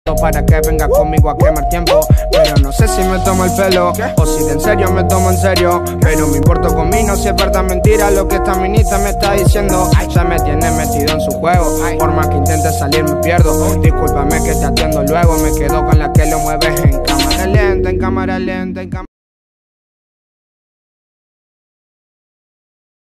para que venga conmigo a quemar tiempo. Pero no sé si me tomo el pelo o si de en serio me tomo en serio. Pero me importo conmigo si es verdad mentira lo que esta minita me está diciendo. Se me tiene metido en su juego, por más que intente salir me pierdo. Discúlpame que te atiendo luego, me quedo con la que lo mueves en cámara lenta, en cámara lenta, en cámara